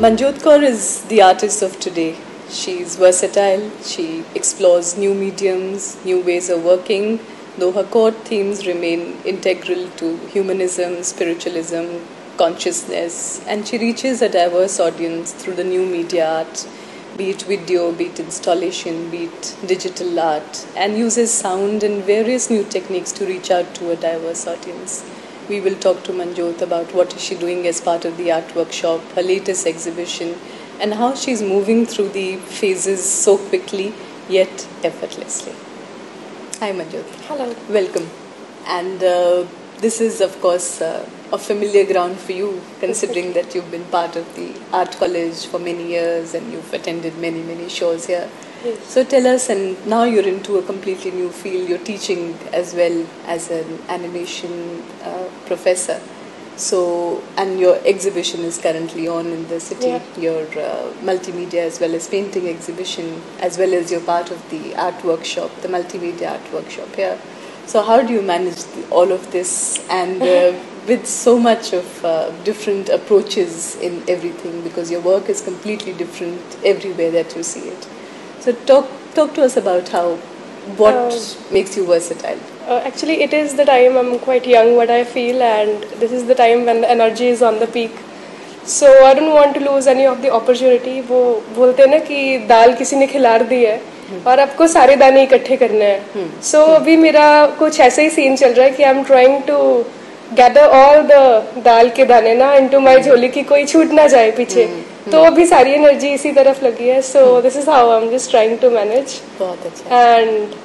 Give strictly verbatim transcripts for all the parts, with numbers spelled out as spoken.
Manjot Kaur is the artist of today. She's versatile, she explores new mediums, new ways of working, though her core themes remain integral to humanism, spiritualism, consciousness, and she reaches a diverse audience through the new media art, be it video, be it installation, be it digital art, and uses sound and various new techniques to reach out to a diverse audience. We will talk to Manjot about what is she doing as part of the art workshop, her latest exhibition, and how she's moving through the phases so quickly yet effortlessly. Hi Manjot. Hello. Welcome. And uh, this is of course uh, a familiar ground for you, considering that you've been part of the art college for many years and you've attended many many shows here. Yes. So tell us, and now you're into a completely new field, you're teaching as well as an animation uh, professor. So, and your exhibition is currently on in the city, yeah. your uh, multimedia as well as painting exhibition, as well as you're part of the art workshop, the multimedia art workshop here. So how do you manage the, all of this, and uh, with so much of uh, different approaches in everything, because your work is completely different everywhere that you see it. So talk talk to us about how, what uh, makes you versatile. Uh, actually, it is the time I'm quite young, what I feel, and this is the time when the energy is on the peak. So I don't want to lose any of the opportunity. वो बोलते हैं ना कि दाल किसी ने खिला दी है और आपको सारे दाने इकट्ठे करने हैं. So अभी मेरा कुछ ऐसा ही सीन चल रहा है कि I'm trying to gather all the दाल के दाने ना into my झोली कि कोई छूट ना जाए पीछे. तो अभी सारी एनर्जी इसी तरफ लगी है. So this is how I'm just trying to manage. बहुत अच्छा. And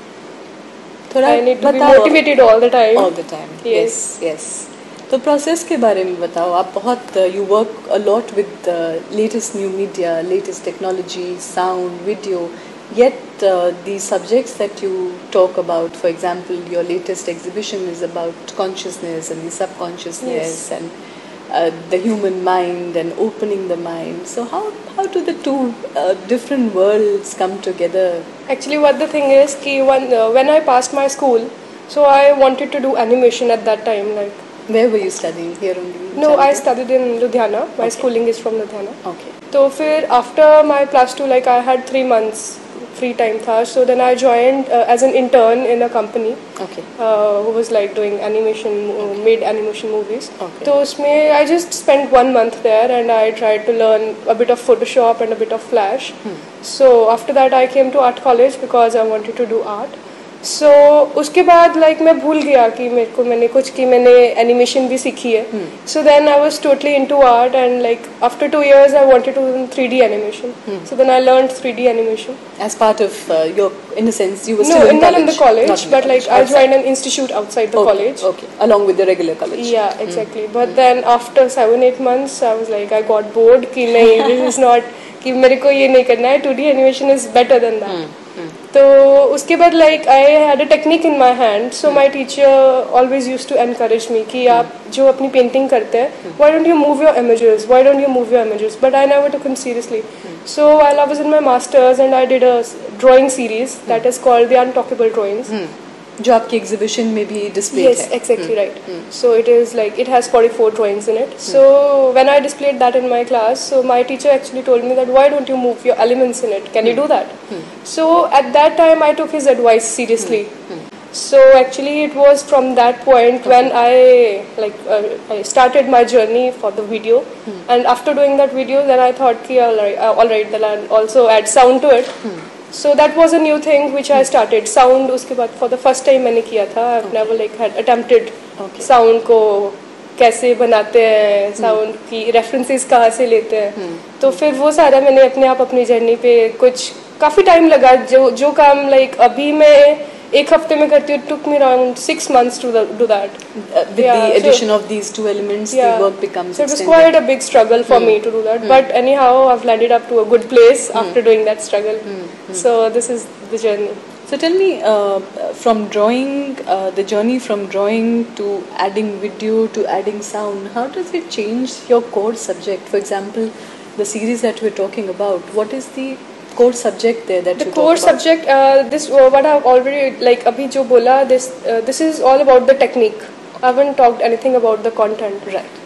I need to be motivated all the time. All the time. Yes, yes. तो प्रोसेस के बारे में बताओ. आप बहुत you work a lot with the latest new media, latest technology, sound, video. Yet uh, the subjects that you talk about, for example, your latest exhibition is about consciousness and the subconsciousness yes. and uh, the human mind and opening the mind. So how how do the two uh, different worlds come together? Actually, what the thing is, ki when uh, when I passed my school, so I wanted to do animation at that time. Like, where were you studying? Here only? No, I studied in Ludhiana. My okay. schooling is from Ludhiana. Okay. So, फिर after my plus two, like I had three months free time tha. So then I joined uh, as an intern in a company. Okay. Uh, who was like doing animation, uh, made animation movies. Okay. So usme I just spent one month there and I tried to learn a bit of Photoshop and a bit of Flash. Hmm. So after that I came to art college because I wanted to do art. So उसके बाद like मैं भूल गया कि मेरे को मैंने कुछ की मैंने animation भी सीखी है. Hmm. So then I was totally into art and like after two years I wanted to do three D animation. Hmm. So then I learned three D animation. As part of uh, your, in a sense, you were no, still in, in college. No, in the college, Not in but the like college. I joined an institute outside the okay. college. Okay, along with the regular college. Yeah, exactly. Hmm. But then after seven, eight months, I was like, I got bored. कि नहीं, this is not. कि मेरे को ये नहीं करना है. two D animation is better than that. Hmm. Hmm. तो उसके बाद like I had a technique in my hand, so my teacher always used to encourage me कि आप जो अपनी painting करते हैं, why don't you move your images? Why don't you move your images? But I never took him seriously. So while I was in my masters and I did a drawing series that is called the Untalkable Drawings. जो आपकी exhibition में भी displayed yes, है. Yes, exactly hmm. right. Hmm. So it is like it has forty-four drawings in it. Hmm. So when I displayed that in my class, so my teacher actually told me that why don't you move your elements in it? Can hmm. you do that? Hmm. So at that time I took his advice seriously. Hmm. Hmm. So actually it was from that point okay. when I like uh, I started my journey for the video. Hmm. And after doing that video, then I thought, ki, all right, uh, all right, then I'll also add sound to it. Hmm. So that was a new thing which I started. Sound उसके बाद for the first time मैंने किया था. I've okay. never like had attempted okay. sound को कैसे बनाते हैं, sound hmm. की references कहाँ से लेते हैं. hmm. तो फिर वो सारा मैंने अपने आप अपनी जर्नी पे कुछ काफी टाइम लगा. जो जो काम like अभी मैं एक हफ्ते में करती हूँ, took me around six months to the, do that. Uh, with yeah, the addition so, of these two elements, yeah. the work becomes so it was extended. quite a big struggle for mm. me to do that. Mm. But anyhow, I've landed up to a good place mm. after doing that struggle. Mm. Mm. So this is the journey. So tell me, uh, from drawing, uh, the journey from drawing to adding video to adding sound, how does it change your core subject? For example, the series that we're talking about, what is the core subject there that the you core talk about? subject uh, this uh, what I've already like abhi jo bola this uh, this is all about the technique. I haven't talked anything about the content. Right.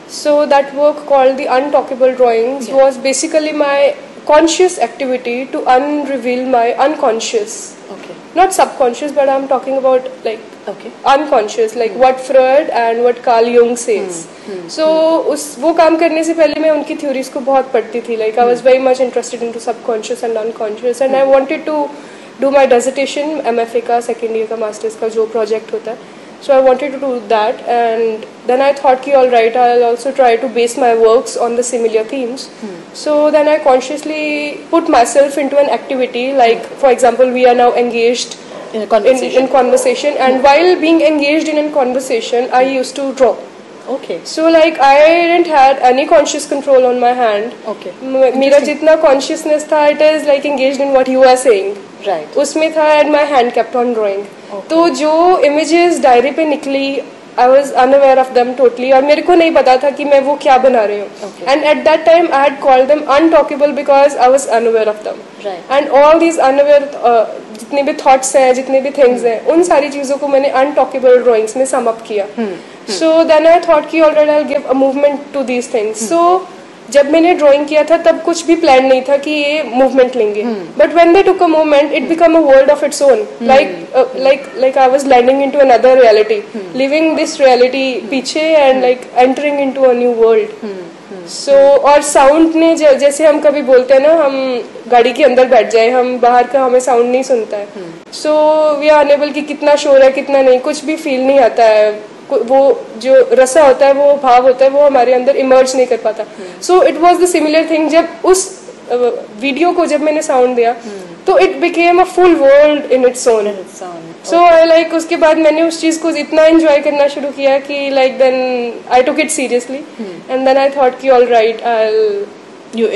So that work called the Untalkable Drawings yeah. was basically my conscious activity to unreveal my unconscious. Okay. Not subconscious, but I'm talking about like okay. unconscious, like hmm. what Freud and what Carl Jung says. Hmm. Hmm. So hmm. उस वो काम करने से पहले मैं उनकी theories को बहुत पढ़ती थी. Like I was very much interested into subconscious and unconscious, and hmm. I wanted to do my dissertation M F A का second year का masters का जो project होता है. So I wanted to do that, and then I thought कि all right, I'll also try to base my works on the similar themes. Hmm. So then I consciously put myself into an activity, like hmm. for example, we are now engaged in a conversation, in, in conversation, and hmm. while being engaged in a conversation, I used to draw. Okay. So like I didn't had any conscious control on my hand. Okay. मेरा जितना consciousness था, it is like engaged in what you are saying. Right. उसमें था and my hand kept on drawing. Okay. तो जो images diary पे निकली, I was unaware of them totally, और मेरे को नहीं पता था कि मैं वो क्या बना रही हूँ. Okay. And at that time I had called them untalkable because I was unaware of them. Right. And all these unaware uh, जितने भी thoughts हैं, जितने भी things हैं, उन सारी चीजों को मैंने untalkable drawings में sum up किया. Hmm. So then I thought कि already I'll give a movement to these things. Hmm. So जब मैंने ड्राइंग किया था तब कुछ भी प्लान नहीं था कि ये मूवमेंट लेंगे. But when they took a movement it become a world of its own. Like like like I was landing into another reality, living this reality पीछे and like entering into a new world. So और sound ने जैसे हम कभी बोलते हैं ना, हम गाड़ी के अंदर बैठ जाए, हम बाहर का हमें साउंड नहीं सुनता है. सो वी आर अनेबल कि कितना शोर है कितना नहीं, कुछ भी फील नहीं आता है. वो जो रसा होता है, वो भाव होता है, वो हमारे अंदर इमर्ज नहीं कर पाता. So it was the similar thing. जब उस वीडियो को जब मैंने साउंड दिया तो it became a full world in its own. So I like उसके बाद मैंने उस चीज को इतना एंजॉय करना शुरू किया कि like then I took it seriously and then I thought कि all right I you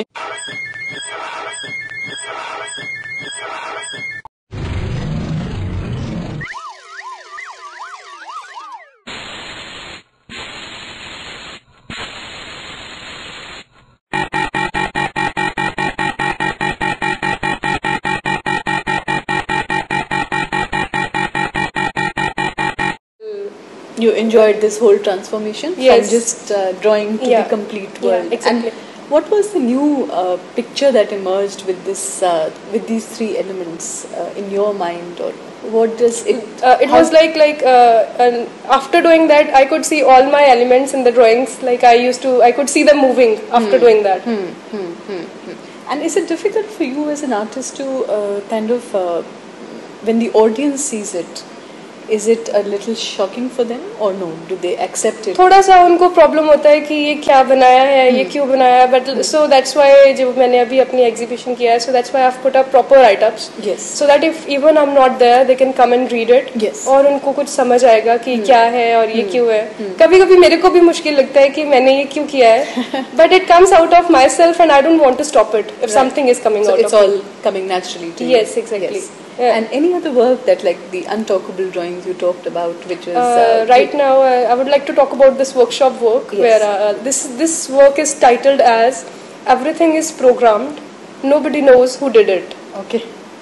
You enjoyed this whole transformation yes. from just uh, drawing to yeah. the complete world. Yeah, exactly. And what was the new uh, picture that emerged with this, uh, with these three elements uh, in your mind, or what does it? Uh, it was like like uh, and after doing that, I could see all my elements in the drawings. Like I used to, I could see them moving after hmm. doing that. Hmm. Hmm. Hmm. Hmm. And is it difficult for you as an artist to uh, kind of, uh, when the audience sees it, is it a little shocking for them or no? Do they accept it? थोड़ा सा उनको problem होता है कि ये क्या बनाया है, ये क्यों बनाया है. बट सो दैट्स व्हाई जब मैंने अभी अपनी एग्जीबिशन किया है, so that's why I have put up proper write-ups. Yes. So that if even I am not there they can come and read it. Yes. और उनको कुछ समझ आएगा कि क्या है और ये क्यों है. कभी कभी मेरे को भी मुश्किल लगता है कि मैंने ये क्यों किया है, but it comes out of my self and I don't want to stop it if something is coming out. It's all coming naturally to you. Yes, exactly. Yes. Yeah. And any other work that, like the untalkable drawings you talked about, which is uh, uh, right now uh, I would like to talk about this workshop work. Yes. Where uh, this this work is titled as Everything is Programmed, Nobody Knows Who Did It. Okay.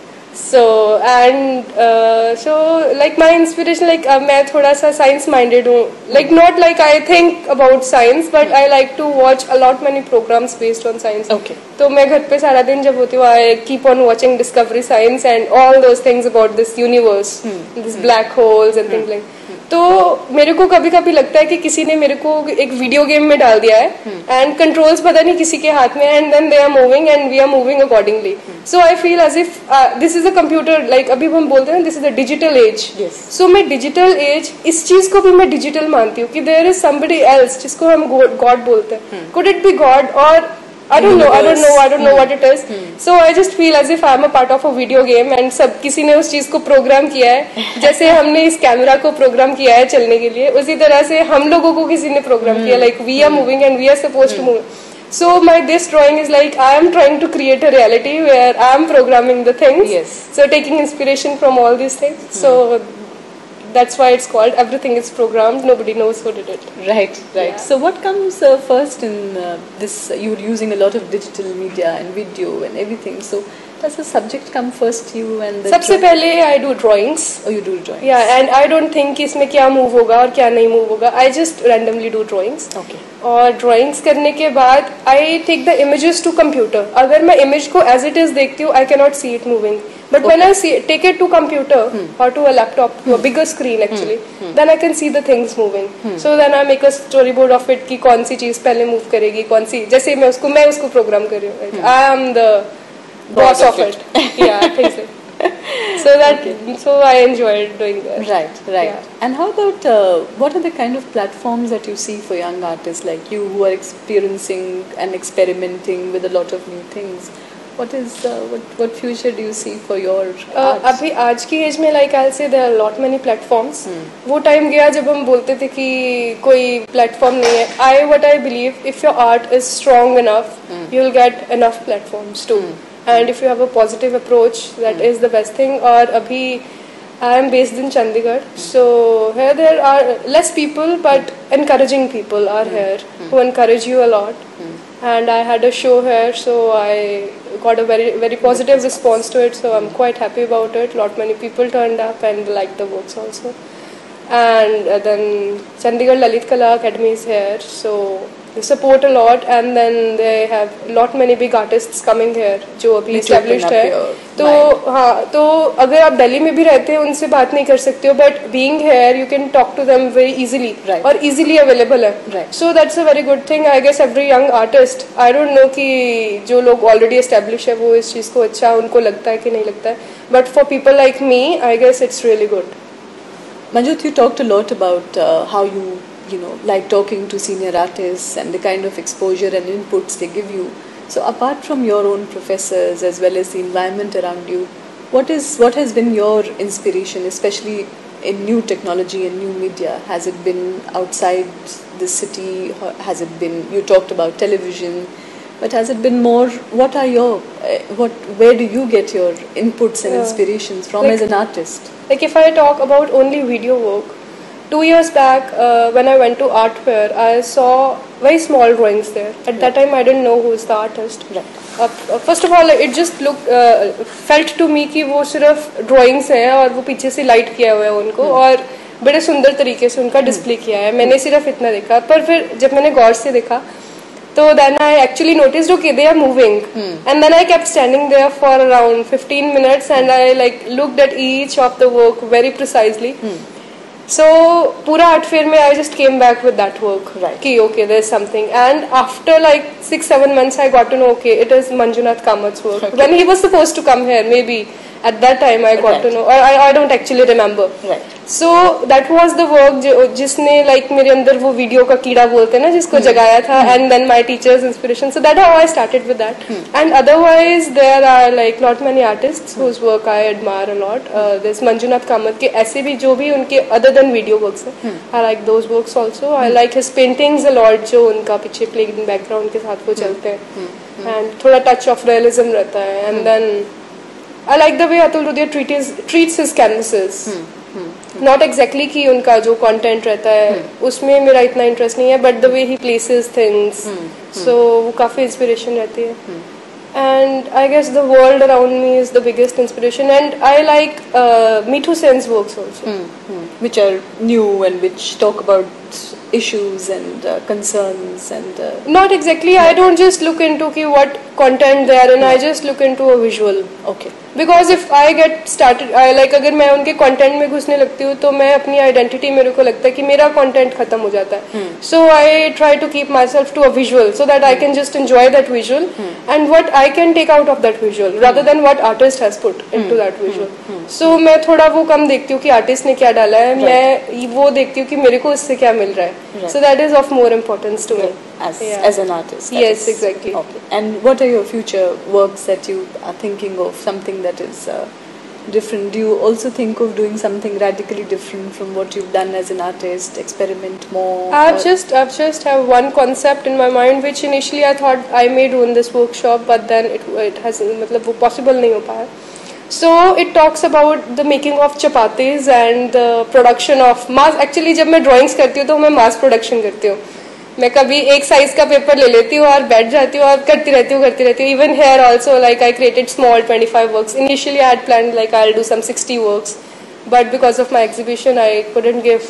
So and uh, so like my inspiration, like uh, मैं थोड़ा सा science minded हूँ. Like not like I think about science, but I like to watch a lot many programs based on science. Okay. तो मैं घर पे सारा दिन जब होती हूँ, I keep on watching Discovery Science and all those things about this universe, hmm. these hmm. black holes and hmm. things like. तो मेरे को कभी कभी लगता है कि किसी ने मेरे को एक वीडियो गेम में डाल दिया है एंड कंट्रोल्स पता नहीं किसी के हाथ में, and then they are moving and we are moving accordingly. So I feel as if this is a computer, like अभी हम बोलते हैं this is a digital age. So मैं डिजिटल एज, इस चीज को भी मैं डिजिटल मानती हूँ कि देयर इज समबडी एल्स जिसको हम गॉड बोलते हैं. कुड इट बी गॉड और I don't know, I don't know, I don't know hmm. what it is. Hmm. So I just feel as if I am a part of a video game and सब किसी ने उस चीज को programme किया है. जैसे हमने इस कैमरा को प्रोग्राम किया है चलने के लिए, उसी तरह से हम लोगों को किसी ने प्रोग्राम किया. Like we are moving and we are supposed to move. So my this drawing is like I am trying to create a reality where I am programming the things. Yes. So taking inspiration from all these things. So that's why it's called Everything is Programmed, Nobody Knows Who Did It. Right, right. Yeah. So what comes uh, first in uh, this, uh, you're using a lot of digital media and video and everything. So Does the subject come first you and the सबसे पहले I do drawings. Oh, you do drawings. Yeah, and I don't think कि इसमें क्या move होगा और क्या नहीं move होगा. I just randomly do drawings. Okay. और drawings करने के बाद I take the images to computer. अगर मैं image को as it is देखती हूँ, I cannot see it moving. But okay. when I see take it to computer hmm. or to a laptop, to a bigger screen actually, hmm. then I can see the things moving. Hmm. So then I make a storyboard of it कि कौन सी चीज पहले move करेगी, कौन सी जैसे मैं उसको मैं उसको program कर रही हूँ. Hmm. I am the boss of it. it. Yeah, I think so. So that okay. so I enjoyed doing that. Right, right. Yeah. And how about uh, what are the kind of platforms that you see for young artists like you who are experiencing and experimenting with a lot of new things? What is uh, what what future do you see for your art? अभी आज की as में like I'll say there are lot many platforms. Hmm. वो time गया जब हम बोलते थे कि कोई प्लेटफॉर्म नहीं है. I what I believe if your art is strong enough, hmm. you'll get enough platforms too. Hmm. And if you have a positive approach, that hmm. is the best thing. और अभी I am based in Chandigarh, hmm. so here there are less people, but encouraging people are hmm. here hmm. who encourage you a lot. Hmm. And I had a show here, so I got a very very positive response to it. So I'm quite happy about it. Lot many people turned up and liked the works also. And uh, then Chandigarh Lalit Kala Academy is here, so they support a lot. And then they have lot many big artists coming here, जो अभी established है. तो हाँ, तो अगर आप दिल्ली में भी रहते हैं उनसे बात नहीं कर सकते हो, but being here you can talk to them very easily. Right. और easily available है. Right. So that's a very good thing. I guess every young artist, I don't know कि जो लोग already established है वो इस चीज को अच्छा उनको लगता है कि नहीं लगता है. But for people like me, I guess it's really good. Manjut, you talked a lot about uh, how you, you know, like talking to senior artists and the kind of exposure and inputs they give you. So apart from your own professors as well as the environment around you, what is what has been your inspiration, especially in new technology and new media? Has it been outside the city? Has it been, you talked about television, but has it been more, what are your, uh, what, where do you get your inputs and yeah. inspirations from like, as an artist? Like if I talk about only video work, two years back uh, when I went to art fair, I saw very small drawings there. At right. that time I didn't know who is the artist. Right. Uh, uh, first of all, it just looked, uh, felt to me कि वो सिर्फ drawings हैं और वो पीछे से light किया हुआ है उनको hmm. और बड़े सुंदर तरीके से उनका display hmm. किया है. मैंने सिर्फ इतना देखा, पर फिर जब मैंने गौर से देखा तो then I actually noticed okay they are moving hmm. and then I kept standing there for around fifteen minutes and I like looked at each of the work very precisely. Hmm. So पूरा art fair में I just came back with that work. Right. कि okay there's something, and after like six seven months I got to know okay it is Manjunath Kamat's work. Okay. When he was supposed to come here, maybe at that time I got right. to know, or I I don't actually remember. Right. So that was the work जो जिसने like मेरे अंदर वो video का कीड़ा बोलते हैं ना जिसको hmm. जगाया था hmm. and then my teacher's inspiration. So that's how I started with that. Hmm. And otherwise there are like lot many artists hmm. whose work I admire a lot. Uh, there's Manjunath Kamat के ऐसे भी जो भी उनके other than video works हैं. Hmm. I like those works also. Hmm. I like his paintings a lot जो उनका पीछे plain background के साथ वो hmm. चलते हैं. Hmm. Hmm. And थोड़ा touch of realism रहता है. And hmm. then I like the way Atul Rudia treats treats his canvases. Hmm. Not exactly कि उनका जो content रहता है hmm. उसमें मेरा इतना interest नहीं है, but the way he places things, hmm. so वो काफी inspiration रहती है. Hmm. And I guess the world around me is the biggest inspiration, and I like uh, Mithu Sen's works also, hmm. Hmm. which are new and which talk about issues and uh, concerns and. Uh, Not exactly. Yeah. I don't just look into ki what content there, and yeah. I just look into a visual. Okay. Because if I get started, I like अगर मैं उनके content में घुसने लगती हूँ तो मैं अपनी identity मेरे को लगता है कि मेरा content खत्म हो जाता है. Hmm. So I try to keep myself to a visual so that hmm. I can just enjoy that visual hmm. and what I can take out of that visual rather hmm. than what artist has put into hmm. that visual. Hmm. So मैं थोड़ा वो कम देखती हूँ कि artist ने क्या डाला है, मैं वो देखती हूँ कि मेरे को इससे क्या मिल रहा है. Right. So that is of more importance to me. As, yeah. as an artist. Yes, is, exactly. Okay. And what are your future works that you are thinking of, something that is uh, different? Do you also think of doing something radically different from what you've done as an artist, experiment more? I've just I've just have one concept in my mind which initially I thought I may do in this workshop, but then it it has मतलब वो possible नहीं हो पाया. So it talks about the making of chapatis and the production of mass. Actually जब मैं drawings करती हूँ तो मैं mass production करती हूँ. मैं कभी एक साइज का पेपर ले लेती हूँ और बैठ जाती हूँ और करती रहती हूँ करती रहती हूँ. Even here also, like I created small twenty-five works. Initially I had planned like I'll do some sixty works, but because of my exhibition I couldn't give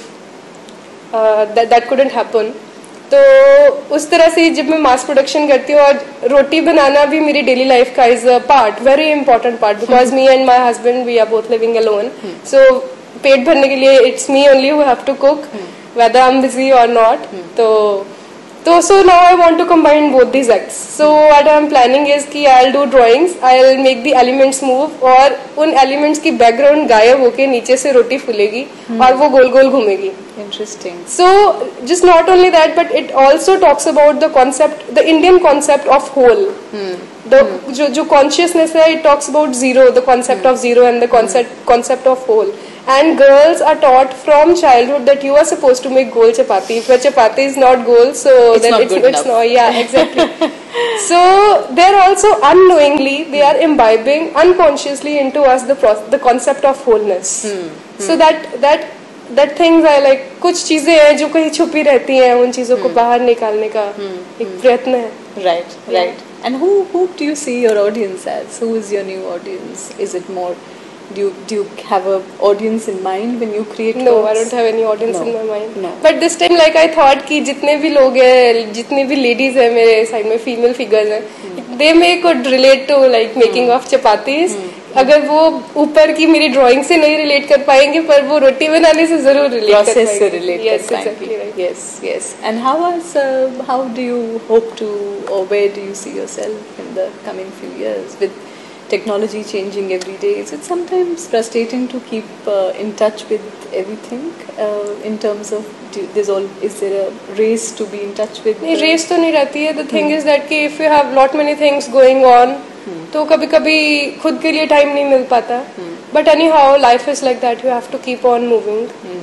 uh, that that couldn't happen. तो उस तरह से जब मैं mass production करती हूँ और रोटी बनाना भी मेरी डेली लाइफ का is a part, very important part, because me and my husband we are both living alone. So पेट भरने के लिए it's me only who have to cook whether I'm busy or not. तो तो so now I want to combine both these acts. So what I'm planning is कि I'll do drawings, I'll make the elements move और उन elements की background गायब होके नीचे से रोटी फूलेगी और वो गोल गोल घूमेगी. Interesting. So just not only that, but it also talks about the concept, the Indian concept of whole. Hmm. The जो जो consciousness है, it talks about zero, the concept of zero and the concept concept of whole. And girls are taught from childhood that you are supposed to make goal chapati. If your chapati is not goal, so it's then not it's, good it's enough. not. Yeah, exactly. So they're also unknowingly they are imbibing unconsciously into us the pro- the concept of wholeness. Hmm. So that that that things are like कुछ चीजें हैं जो कहीं छुपी रहती हैं, उन चीजों को बाहर निकालने का एक प्रयत्न है. Right, right. And who who do you see your audience as? Who is your new audience? Is it more? Do you do you have a audience in mind when you create? No, works? I don't have any audience No. in my mind. No. But this time, like I thought कि जितने भी लोग हैं, जितने भी ladies हैं मेरे side में, female figures हैं, they may could relate to like making of chapatis. अगर वो ऊपर की मेरी ड्राइंग से नहीं रिलेट कर पाएंगे, पर वो रोटी बनाने से जरूर रिलेट कर पाएंगे. Process से relate Yes, कर पाएंगे. exactly right. Yes, yes. And how was uh, how do you hope to, or where do you see yourself in the coming few years with technology changing every day? Is it sometimes frustrating to keep uh, in touch with everything uh, in terms of do, there's all is there a race to be in touch with? नहीं, race तो नहीं रहती है. The thing is that कि if you have lot many things going on, तो कभी कभी खुद के लिए टाइम नहीं मिल पाता. But anyhow, life is like that. You have to keep on moving.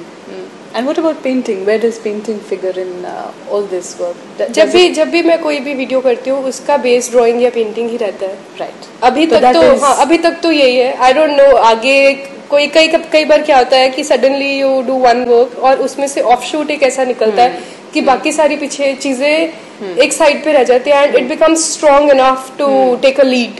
And what about painting? Where does painting figure in uh, all this work? Th- जब does भी it- जब भी मैं कोई भी वीडियो करती हूँ, उसका बेस ड्राइंग या पेंटिंग ही रहता है. right. अभी So तक that तो is- हाँ, अभी तक तो यही है. आई डोंट नो आगे कोई कई कई बार क्या होता है कि suddenly you do one work और उसमें से ऑफ शूट एक ऐसा निकलता है कि बाकी सारी पीछे चीजें एक साइड पे रह जाती हैं and it becomes strong enough to take a lead.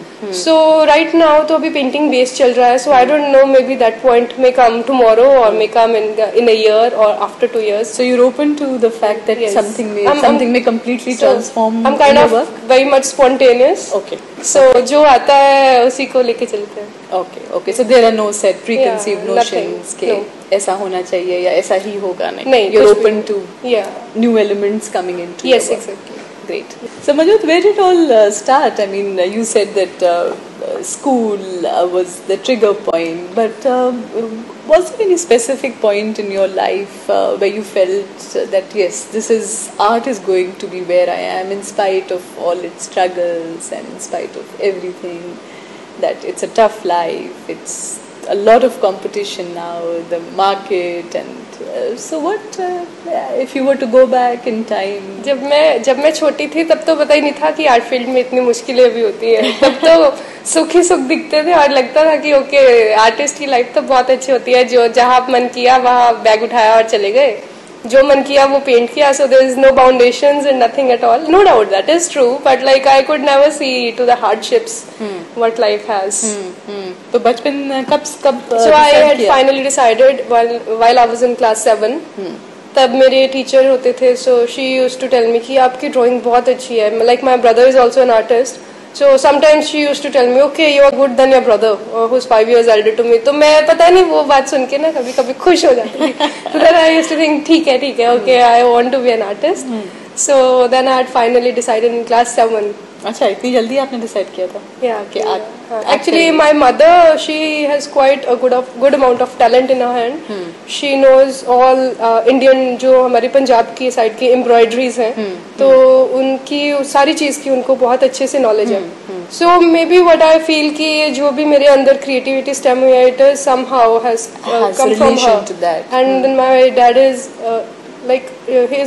So right now तो अभी पेंटिंग बेस चल रहा है. So I don't know, maybe that point may come tomorrow और may come in in a year और after two years. So you're open to the fact that Yes. something may I'm- something I'm- may completely So, transform I'm kind your of work? very much spontaneous. Okay. So जो आता है उसी को लेके चलते हैं. Okay, okay. So there are no set preconceived Yeah, nothing. notions के No. ऐसा होना चाहिए या ऐसा ही होगा नहीं. नहीं, You're कुछ भी open नहीं. to Yeah. new elements coming into Yes, your work. exactly. Great. So Manjot, where did it all uh, start? I mean, uh, you said that uh, uh, school uh, was the trigger point, but um, was there any specific point in your life uh, where you felt that yes, this is art is going to be where I am in spite of all its struggles and in spite of everything, that it's a tough life, it's a lot of competition now, the market, and uh, so what uh, if you were to go back in time? जब मैं जब मैं छोटी थी तब तो पता ही नहीं था कि आर्ट फील्ड में इतनी मुश्किलें भी होती हैं. तब तो सुख ही सुख दिखते थे और लगता था कि ओके आर्टिस्ट की लाइफ तो बहुत अच्छी होती है, जो जहाँ मन किया वहाँ बैग उठाया और चले गए, जो मन किया वो पेंट किया. So there is no boundations and nothing at all. No doubt that is true, but like I could never see to the hardships what life has. तो बचपन कब कब so I had finally decided while I was in class seven. तब मेरे teacher होते थे, so she used to tell me कि आपकी ड्राइंग बहुत अच्छी है. Like my brother is also an artist. So sometimes she used to tell me, okay, you are good than your brother, uh, who's five years older to me. तो मैं पता नहीं वो बात सुन के ना कभी कभी खुश हो जाती थी. So then I used to think, ठीक है ठीक है, okay, I want to be an artist. So then I had finally decided in class seven. अच्छा, इतनी जल्दी आपने डिसाइड किया था? Yeah. कि yeah. art- Uh, art actually, करेंगे. my mother, she has quite a good of good amount of talent in her hand. She knows all uh, Indian जो हमारे पंजाब की साइड की एम्ब्रॉयडरीज हैं, तो उनकी सारी चीज की उनको बहुत अच्छे से नॉलेज है. So maybe what I feel कि जो भी मेरे अंदर creativity stem हुई है, it is somehow has uh, Has come from relation her. to that. And then my dad is uh, like uh, he is a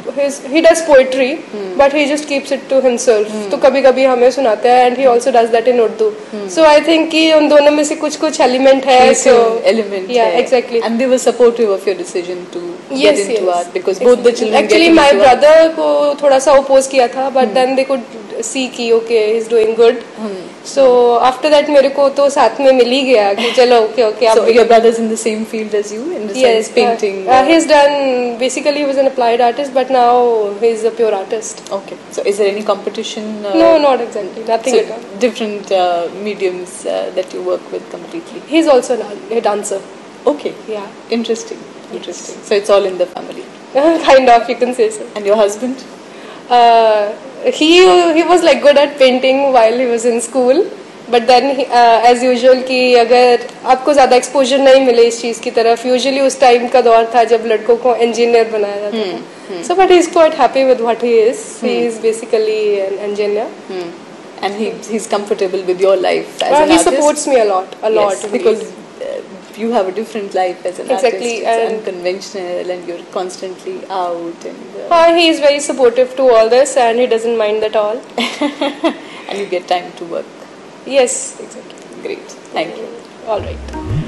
his he does poetry, hmm. but he just keeps it to himself. Hmm. तो कभी कभी हमें सुनाता है, and he also does that in Urdu. Hmm. So I think कि उन दोनों में से कुछ कुछ element है. So element. Yeah, hai. exactly. And they were supportive of your decision to yes, get into yes. art because exactly. both the children. Actually, get my into brother art. को थोड़ा सा oppose किया था, but hmm. then they could see कि okay, he's doing good. Hmm. So after that मेरे को तो साथ में मिल ही गया कि चलो okay okay. So your brother's in the same field as you in the yes, sense painting. Uh, uh, he's done basically he was an applied artist, but now he's a pure artist. Okay. So is there any competition? Uh, no, not exactly. Nothing so at all. Different uh, mediums uh, that you work with completely. He's also a dancer. Okay. Yeah. Interesting. Interesting. So it's all in the family. Kind of, you can say so. And your husband? Uh, he he was like good at painting while he was in school. But then as usual कि अगर आपको ज़्यादा exposure नहीं मिले इस चीज़ की तरफ, usually उस टाइम का दौर था जब लड़कों को इंजीनियर बनाया जाता था. So but he is quite happy with what he is. He is basically an engineer and he he's comfortable with your life as uh, an he artist. Supports me a lot a lot yes, because uh, you have a different life as an exactly, artist. It's and unconventional and you're constantly out and uh, uh, he is very supportive to all this and he doesn't mind at all. And you get time to work. Yes, exactly. Great. Thank you. All right.